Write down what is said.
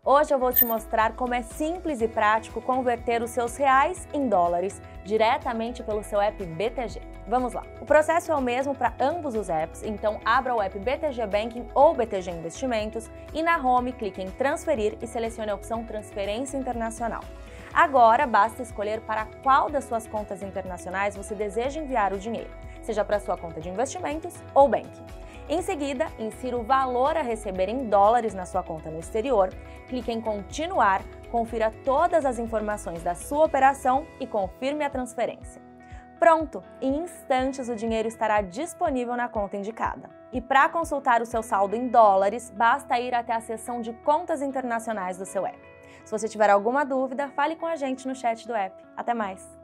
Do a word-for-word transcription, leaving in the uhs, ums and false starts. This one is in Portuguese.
Hoje eu vou te mostrar como é simples e prático converter os seus reais em dólares diretamente pelo seu app B T G. Vamos lá! O processo é o mesmo para ambos os apps, então abra o app B T G Banking ou B T G Investimentos e na home clique em transferir e selecione a opção Transferência Internacional. Agora basta escolher para qual das suas contas internacionais você deseja enviar o dinheiro, seja para sua conta de investimentos ou banking. Em seguida, insira o valor a receber em dólares na sua conta no exterior, clique em continuar, confira todas as informações da sua operação e confirme a transferência. Pronto! Em instantes o dinheiro estará disponível na conta indicada. E para consultar o seu saldo em dólares, basta ir até a seção de contas internacionais do seu app. Se você tiver alguma dúvida, fale com a gente no chat do app. Até mais!